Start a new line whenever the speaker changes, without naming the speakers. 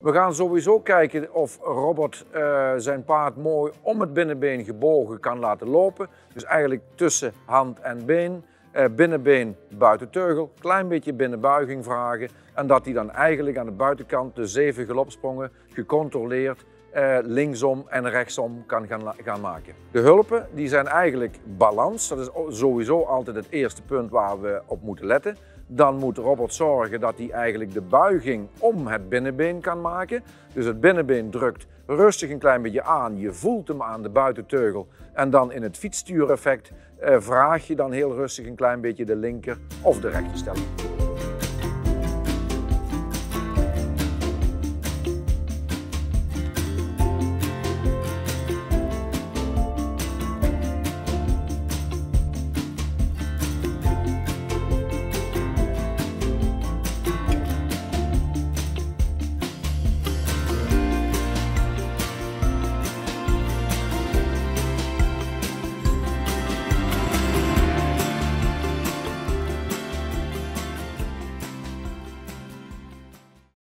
We gaan sowieso kijken of Robert zijn paard mooi om het binnenbeen gebogen kan laten lopen. Dus eigenlijk tussen hand en been. Binnenbeen buiten teugel, klein beetje binnenbuiging vragen. En dat hij dan eigenlijk aan de buitenkant de 7 galopsprongen gecontroleerd linksom en rechtsom kan gaan maken. De hulpen die zijn eigenlijk balans. Dat is sowieso altijd het eerste punt waar we op moeten letten. Dan moet Robert zorgen dat hij eigenlijk de buiging om het binnenbeen kan maken. Dus het binnenbeen drukt rustig een klein beetje aan. Je voelt hem aan de buitenteugel. En dan in het fietsstuureffect vraag je dan heel rustig een klein beetje de linker of de rechterstelling.